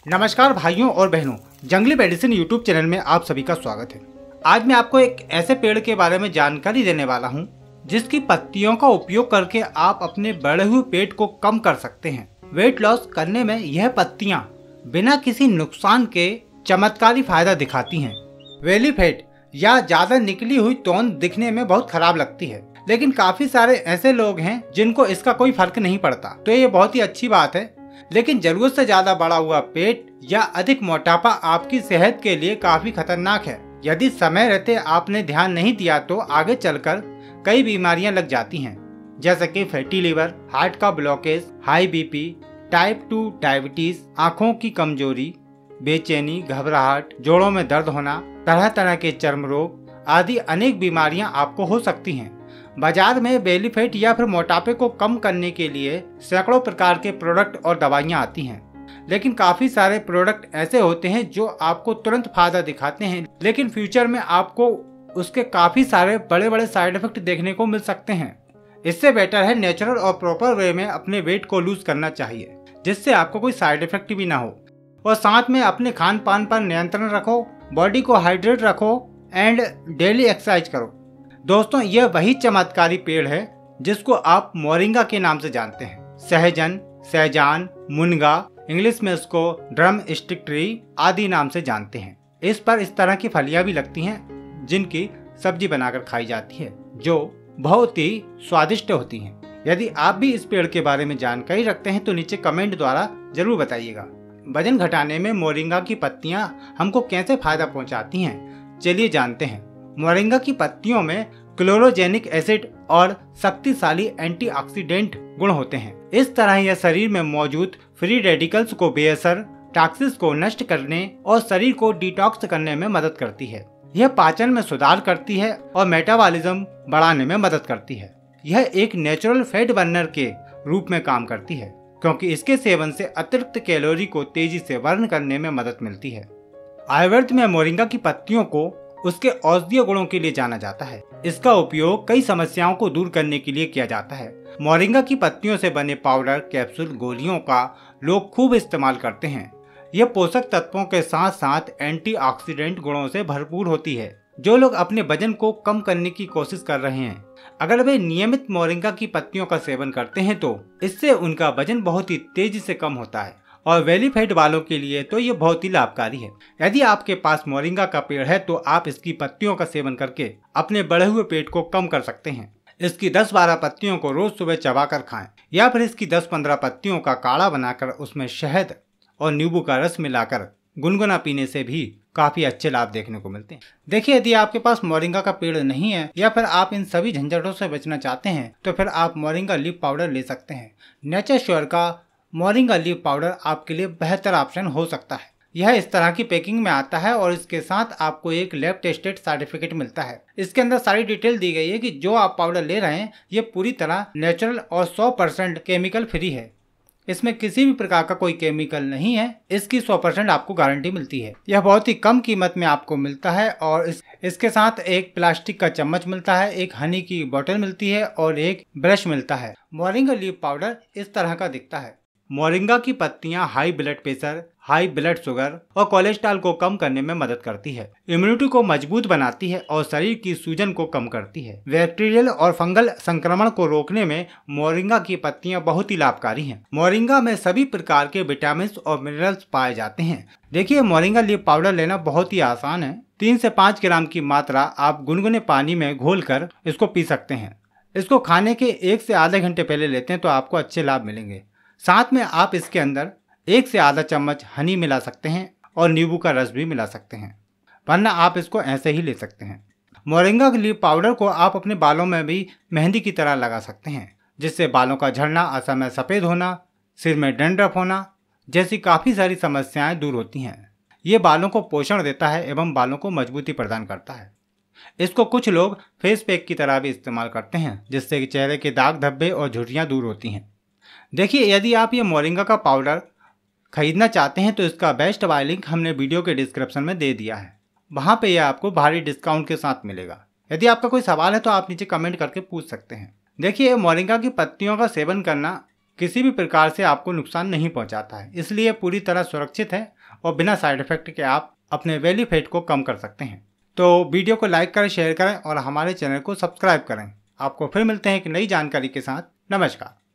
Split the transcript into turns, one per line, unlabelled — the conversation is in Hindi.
नमस्कार भाइयों और बहनों, जंगली मेडिसिन यूट्यूब चैनल में आप सभी का स्वागत है। आज मैं आपको एक ऐसे पेड़ के बारे में जानकारी देने वाला हूं, जिसकी पत्तियों का उपयोग करके आप अपने बढ़े हुए पेट को कम कर सकते हैं। वेट लॉस करने में यह पत्तियां बिना किसी नुकसान के चमत्कारी फायदा दिखाती हैं। वेली फैट या ज्यादा निकली हुई तौन दिखने में बहुत खराब लगती है, लेकिन काफी सारे ऐसे लोग हैं जिनको इसका कोई फर्क नहीं पड़ता, तो ये बहुत ही अच्छी बात है। लेकिन जरूरत से ज्यादा बढ़ा हुआ पेट या अधिक मोटापा आपकी सेहत के लिए काफी खतरनाक है। यदि समय रहते आपने ध्यान नहीं दिया तो आगे चलकर कई बीमारियां लग जाती हैं, जैसे कि फैटी लिवर, हार्ट का blockage, high BP, type 2 diabetes, आँखों की कमजोरी, बेचैनी, घबराहट, जोड़ों में दर्द होना, तरह तरह के चर्म रोग आदि अनेक बीमारियां आपको हो सकती हैं। बाजार में बेली फैट या फिर मोटापे को कम करने के लिए सैकड़ों प्रकार के प्रोडक्ट और दवाइयां आती हैं, लेकिन काफी सारे प्रोडक्ट ऐसे होते हैं जो आपको तुरंत फायदा दिखाते हैं, लेकिन फ्यूचर में आपको उसके काफी सारे बड़े बड़े साइड इफेक्ट देखने को मिल सकते हैं। इससे बेटर है नेचुरल और प्रॉपर वे में अपने वेट को लूज करना चाहिए, जिससे आपको कोई साइड इफेक्ट भी ना हो। और साथ में अपने खान पान पर नियंत्रण रखो, बॉडी को हाइड्रेट रखो एंड डेली एक्सरसाइज करो। दोस्तों, यह वही चमत्कारी पेड़ है जिसको आप मोरिंगा के नाम से जानते हैं। सहजन, सहजान, मुनगा, इंग्लिश में इसको ड्रम स्टिक ट्री आदि नाम से जानते हैं। इस पर इस तरह की फलियां भी लगती हैं जिनकी सब्जी बनाकर खाई जाती है, जो बहुत ही स्वादिष्ट होती हैं। यदि आप भी इस पेड़ के बारे में जानकारी रखते हैं तो नीचे कमेंट द्वारा जरूर बताइएगा। वजन घटाने में मोरिंगा की पत्तियां हमको कैसे फायदा पहुंचाती हैं, चलिए जानते हैं। मोरिंगा की पत्तियों में क्लोरोजेनिक एसिड और शक्तिशाली एंटीऑक्सीडेंट गुण होते हैं। इस तरह यह शरीर में मौजूद फ्री रेडिकल्स को बेअसर, टॉक्सिन्स को नष्ट करने और शरीर को डिटॉक्स करने में मदद करती है। यह पाचन में सुधार करती है और मेटाबॉलिज्म बढ़ाने में मदद करती है। यह एक नेचुरल फैट बर्नर के रूप में काम करती है, क्योंकि इसके सेवन से अतिरिक्त कैलोरी को तेजी से बर्न करने में मदद मिलती है। आयुर्वेद में मोरिंगा की पत्तियों को उसके औषधीय गुणों के लिए जाना जाता है। इसका उपयोग कई समस्याओं को दूर करने के लिए किया जाता है। मोरिंगा की पत्तियों से बने पाउडर, कैप्सूल, गोलियों का लोग खूब इस्तेमाल करते हैं। यह पोषक तत्वों के साथ साथ एंटीऑक्सीडेंट गुणों से भरपूर होती है। जो लोग अपने वजन को कम करने की कोशिश कर रहे हैं, अगर वे नियमित मोरिंगा की पत्तियों का सेवन करते हैं तो इससे उनका वजन बहुत ही तेजी से कम होता है। और वेली फैट वालों के लिए तो ये बहुत ही लाभकारी है। यदि आपके पास मोरिंगा का पेड़ है तो आप इसकी पत्तियों का सेवन करके अपने बढ़े हुए पेट को कम कर सकते हैं। इसकी 10-12 पत्तियों को रोज सुबह चबाकर खाएं, या फिर इसकी 10-15 पत्तियों का काढ़ा बनाकर उसमें शहद और नींबू का रस मिलाकर गुनगुना पीने से भी काफी अच्छे लाभ देखने को मिलते हैं। देखिए, यदि आपके पास मोरिंगा का पेड़ नहीं है या फिर आप इन सभी झंझटों से बचना चाहते हैं तो फिर आप मोरिंगा लीफ पाउडर ले सकते हैं। नेचर श्योर का मोरिंगा लीफ पाउडर आपके लिए बेहतर ऑप्शन हो सकता है। यह इस तरह की पैकिंग में आता है और इसके साथ आपको एक लैब टेस्टेड सर्टिफिकेट मिलता है। इसके अंदर सारी डिटेल दी गई है कि जो आप पाउडर ले रहे हैं ये पूरी तरह नेचुरल और 100% केमिकल फ्री है। इसमें किसी भी प्रकार का कोई केमिकल नहीं है। इसकी 100% आपको गारंटी मिलती है। यह बहुत ही कम कीमत में आपको मिलता है और इसके साथ एक प्लास्टिक का चम्मच मिलता है, एक हनी की बोतल मिलती है और एक ब्रश मिलता है। मोरिंगा लीफ पाउडर इस तरह का दिखता है। मोरिंगा की पत्तियां high blood pressure, high blood sugar और कोलेस्ट्रॉल को कम करने में मदद करती है, इम्यूनिटी को मजबूत बनाती है और शरीर की सूजन को कम करती है। बैक्टीरियल और फंगल संक्रमण को रोकने में मोरिंगा की पत्तियां बहुत ही लाभकारी हैं। मोरिंगा में सभी प्रकार के विटामिन और मिनरल्स पाए जाते हैं। देखिए, मोरिंगा लीफ पाउडर लेना बहुत ही आसान है। 3 से 5 ग्राम की मात्रा आप गुनगुने पानी में घोलकर इसको पी सकते हैं। इसको खाने के 1 से आधे घंटे पहले लेते हैं तो आपको अच्छे लाभ मिलेंगे। साथ में आप इसके अंदर 1 से आधा चम्मच हनी मिला सकते हैं और नींबू का रस भी मिला सकते हैं, वरना आप इसको ऐसे ही ले सकते हैं। मोरिंगा के लीफ पाउडर को आप अपने बालों में भी मेहंदी की तरह लगा सकते हैं, जिससे बालों का झड़ना, असमय सफ़ेद होना, सिर में डैंड्रफ होना जैसी काफ़ी सारी समस्याएं दूर होती हैं। ये बालों को पोषण देता है एवं बालों को मजबूती प्रदान करता है। इसको कुछ लोग फेस पैक की तरह भी इस्तेमाल करते हैं, जिससे कि चेहरे के दाग धब्बे और झुर्रियाँ दूर होती हैं। देखिए, यदि आप ये मोरिंगा का पाउडर खरीदना चाहते हैं तो इसका बेस्ट बाय लिंक हमने वीडियो के डिस्क्रिप्शन में दे दिया है। वहाँ पे यह आपको भारी डिस्काउंट के साथ मिलेगा। यदि आपका कोई सवाल है तो आप नीचे कमेंट करके पूछ सकते हैं। देखिए, मोरिंगा की पत्तियों का सेवन करना किसी भी प्रकार से आपको नुकसान नहीं पहुंचाता है, इसलिए पूरी तरह सुरक्षित है। और बिना साइड इफेक्ट के आप अपने बेली फैट को कम कर सकते हैं। तो वीडियो को लाइक करें, शेयर करें और हमारे चैनल को सब्सक्राइब करें। आपको फिर मिलते हैं एक नई जानकारी के साथ। नमस्कार।